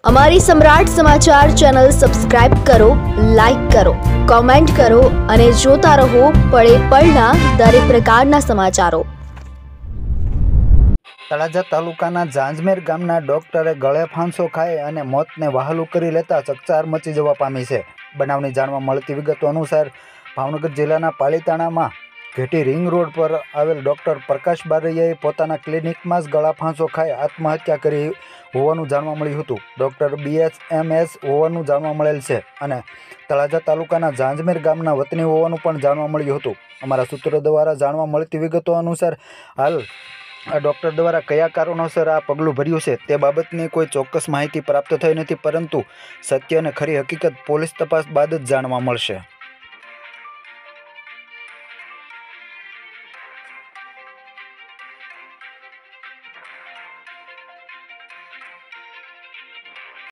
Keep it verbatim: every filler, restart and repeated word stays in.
અમારી સમ્રાટ સમાચાર ચેનલ સબસ્ક્રાઇબ કરો, લાઇક કરો, કોમેન્ટ કરો અને જોતા રહો પળે પળના દરેક પ્રકારના સમાચારો। તળાજા તાલુકાના ઝાંઝમેર ગામના ડોક્ટરે ગળે ફાંસો ખાઈ અને મોતને વહાલું કરી લેતા ચકચાર મચી જવા પામી છે। બનાવની જાણવા મળતી વિગતો અનુસાર ભાવનગર જિલ્લાના પાલીતાણામાં ઘેટી રિંગ રોડ પર આવેલ ડોક્ટર પ્રકાશ બારૈયાએ પોતાના ક્લિનિકમાં જ ગળા ફાંસો ખાઈ આત્મહત્યા કરી હોવાનું જાણવા મળ્યું હતું। ડોક્ટર બીએચએમએસ હોવાનું જાણવા મળેલ છે અને તળાજા તાલુકાના ઝાંઝમેર ગામના વતની હોવાનું પણ જાણવા મળ્યું હતું। અમારા સૂત્રો દ્વારા જાણવા મળતી વિગતો અનુસાર હાલ આ ડૉક્ટર દ્વારા કયા કારણોસર આ પગલું ભર્યું છે તે બાબતની કોઈ ચોક્કસ માહિતી પ્રાપ્ત થઈ નથી, પરંતુ સત્ય અને ખરી હકીકત પોલીસ તપાસ બાદ જ જાણવા મળશે।